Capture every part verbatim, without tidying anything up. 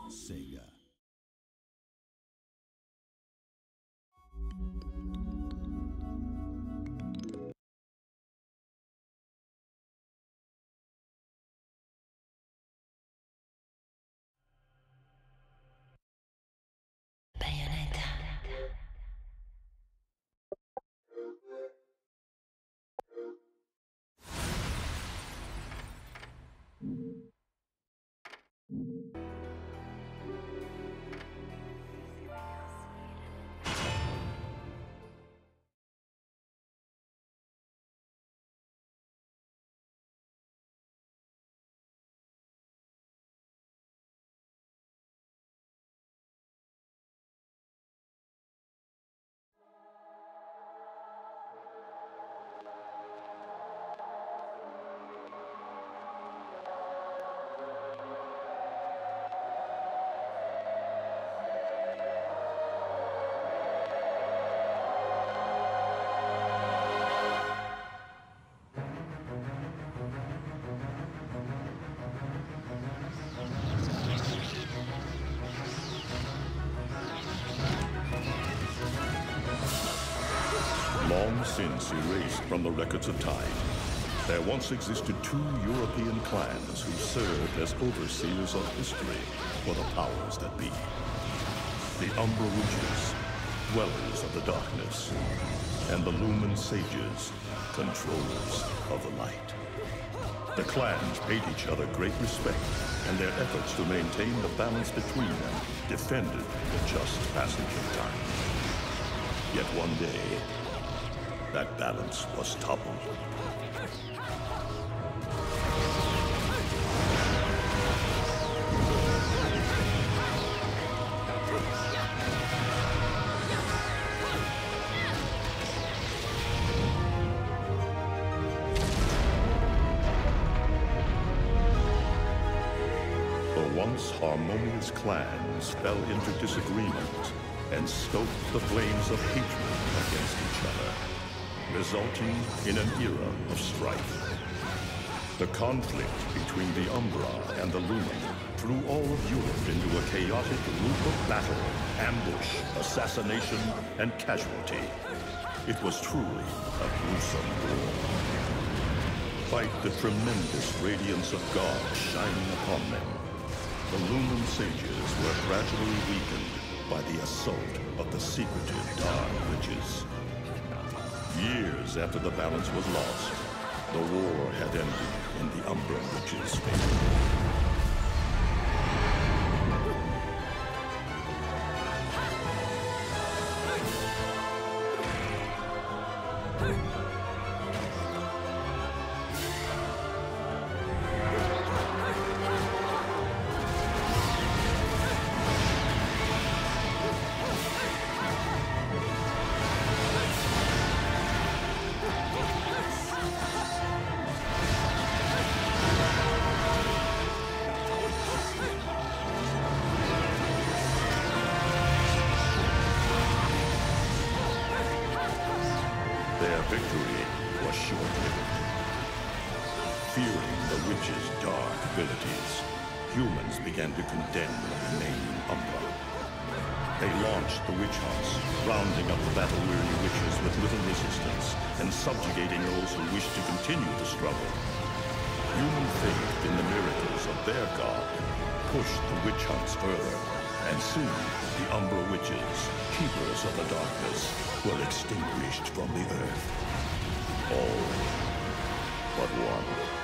Sega. Bayonetta. Long since erased from the records of time, there once existed two European clans who served as overseers of history for the powers that be. The Umbra Witches, dwellers of the darkness, and the Lumen Sages, controllers of the light. The clans paid each other great respect, and their efforts to maintain the balance between them defended the just passage of time. Yet one day, that balance was toppled. The once harmonious clans fell into disagreement and stoked the flames of hatred against each other, resulting in an era of strife. The conflict between the Umbra and the Lumen threw all of Europe into a chaotic loop of battle, ambush, assassination, and casualty. It was truly a gruesome war. Despite the tremendous radiance of God shining upon them, the Lumen Sages were gradually weakened by the assault of the secretive Dark Witches. Years after the balance was lost, the war had ended in the Umbra Witches' favor. Their victory was short-lived. Fearing the witches' dark abilities, humans began to condemn the remaining Umbra. They launched the witch hunts, rounding up the battle-weary witches with little resistance and subjugating those who wished to continue the struggle. Human faith in the miracles of their god pushed the witch hunts further, and soon the Umbra Witches, keepers of the darkness, were extinguished from the earth. All but one.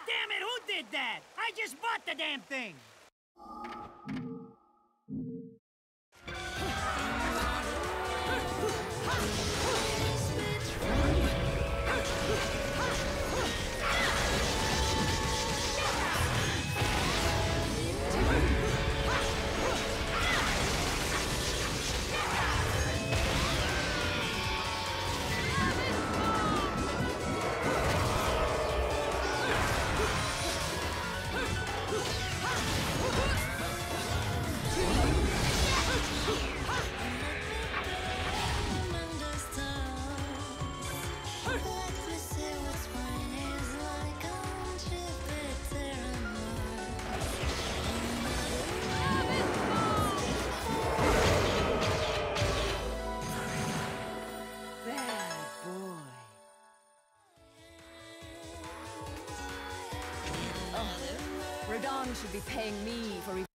Damn it, who did that? I just bought the damn thing! Radahn should be paying me for... E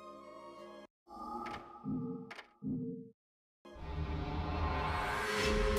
You